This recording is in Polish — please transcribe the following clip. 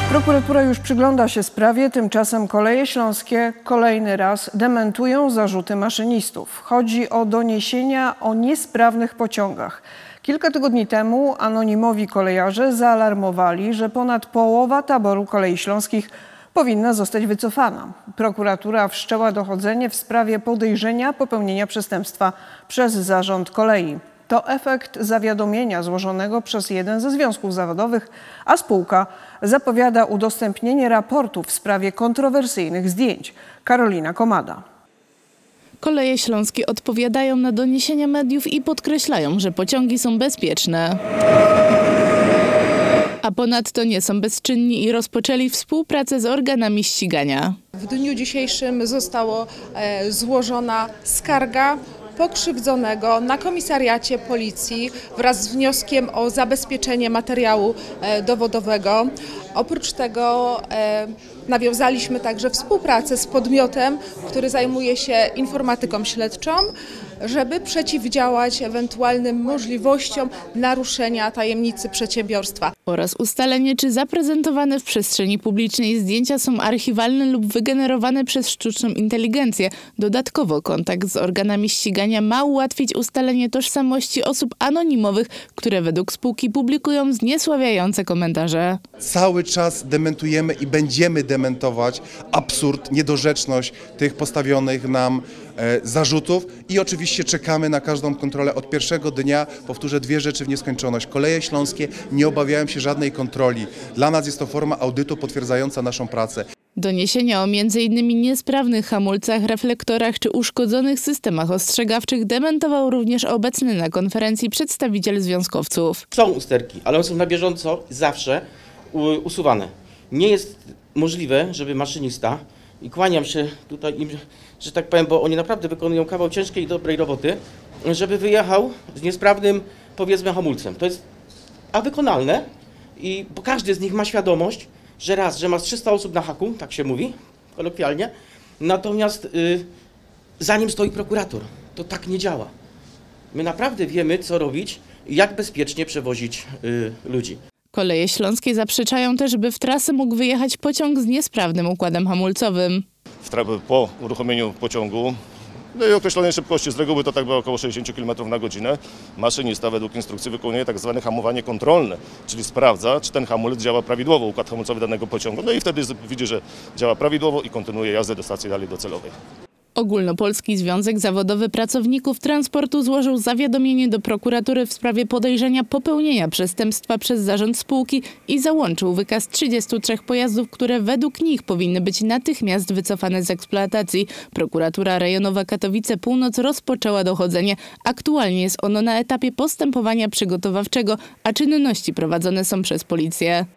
Prokuratura już przygląda się sprawie, tymczasem Koleje Śląskie kolejny raz dementują zarzuty maszynistów. Chodzi o doniesienia o niesprawnych pociągach. Kilka tygodni temu anonimowi kolejarze zaalarmowali, że ponad połowa taboru Kolei Śląskich powinna zostać wycofana. Prokuratura wszczęła dochodzenie w sprawie podejrzenia popełnienia przestępstwa przez zarząd kolei. To efekt zawiadomienia złożonego przez jeden ze związków zawodowych, a spółka zapowiada udostępnienie raportu w sprawie kontrowersyjnych zdjęć. Karolina Komada. Koleje Śląskie odpowiadają na doniesienia mediów i podkreślają, że pociągi są bezpieczne. A ponadto nie są bezczynni i rozpoczęli współpracę z organami ścigania. W dniu dzisiejszym została złożona skarga pokrzywdzonego na komisariacie policji wraz z wnioskiem o zabezpieczenie materiału dowodowego. Oprócz tego nawiązaliśmy także współpracę z podmiotem, który zajmuje się informatyką śledczą, żeby przeciwdziałać ewentualnym możliwościom naruszenia tajemnicy przedsiębiorstwa. Oraz ustalenie, czy zaprezentowane w przestrzeni publicznej zdjęcia są archiwalne lub wygenerowane przez sztuczną inteligencję. Dodatkowo kontakt z organami ścigania ma ułatwić ustalenie tożsamości osób anonimowych, które według spółki publikują zniesławiające komentarze. Cały czas dementujemy i będziemy dementować absurd, niedorzeczność tych postawionych nam zarzutów i oczywiście czekamy na każdą kontrolę od pierwszego dnia. Powtórzę dwie rzeczy w nieskończoność. Koleje Śląskie nie obawiają się żadnej kontroli. Dla nas jest to forma audytu potwierdzająca naszą pracę. Doniesienia o m.in. niesprawnych hamulcach, reflektorach czy uszkodzonych systemach ostrzegawczych dementował również obecny na konferencji przedstawiciel związkowców. Są usterki, ale one są na bieżąco zawsze usuwane. Nie jest możliwe, żeby maszynista, i kłaniam się tutaj im, że tak powiem, bo oni naprawdę wykonują kawał ciężkiej i dobrej roboty, żeby wyjechał z niesprawnym, powiedzmy, hamulcem. To jest wykonalne, bo każdy z nich ma świadomość, że ma 300 osób na haku, tak się mówi kolokwialnie, natomiast za nim stoi prokurator. To tak nie działa. My naprawdę wiemy, co robić i jak bezpiecznie przewozić ludzi. Koleje Śląskie zaprzeczają też, by w trasę mógł wyjechać pociąg z niesprawnym układem hamulcowym. Po uruchomieniu pociągu i określonej szybkości, z reguły to tak było około 60 km na godzinę, maszynista według instrukcji wykonuje tak zwane hamowanie kontrolne, czyli sprawdza, czy ten hamulec działa prawidłowo, układ hamulcowy danego pociągu. No i wtedy widzi, że działa prawidłowo i kontynuuje jazdę do stacji dalej docelowej. Ogólnopolski Związek Zawodowy Pracowników Transportu złożył zawiadomienie do prokuratury w sprawie podejrzenia popełnienia przestępstwa przez zarząd spółki i załączył wykaz 33 pojazdów, które według nich powinny być natychmiast wycofane z eksploatacji. Prokuratura Rejonowa Katowice Północ rozpoczęła dochodzenie. Aktualnie jest ono na etapie postępowania przygotowawczego, a czynności prowadzone są przez policję.